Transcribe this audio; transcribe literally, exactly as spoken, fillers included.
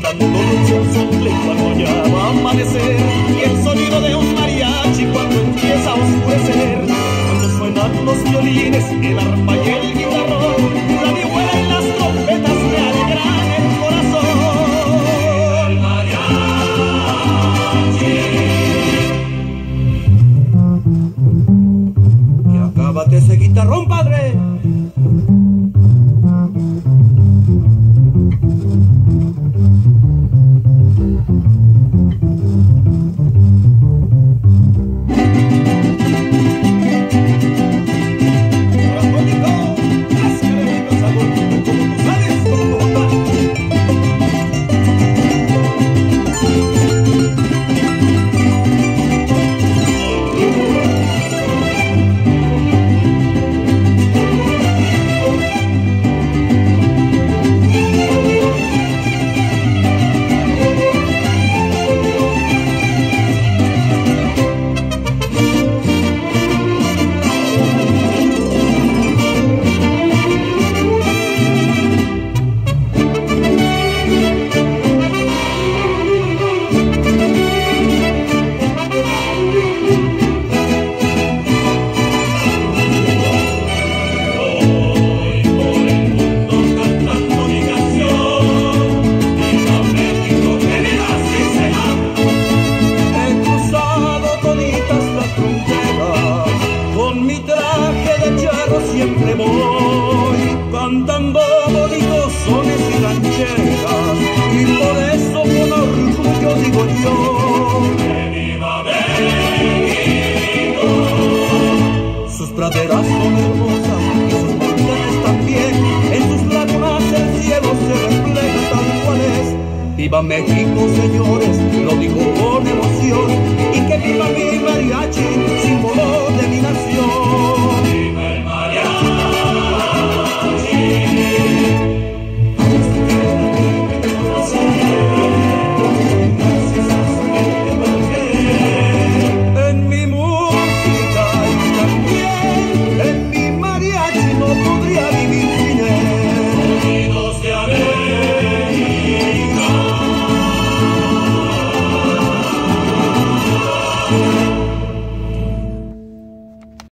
cantando dulce un sople cuando ya va a amanecer, y el sonido de un mariachi cuando empieza a oscurecer, cuando suenan los violines, el arpa y el guitarrón, la vihuela y las trompetas me alegran el corazón. El mariachi. Y acábate ese guitarrón, padre. Siempre voy cantando bonitos sones y rancheras, y por eso con orgullo digo yo: ¡que viva México! Sus praderas son hermosas y sus montañas también, en sus lagunas el cielo se refleja tal cual es. ¡Viva México, señores! Lo digo con emoción, y que viva mi mariachi, símbolo de mi nación.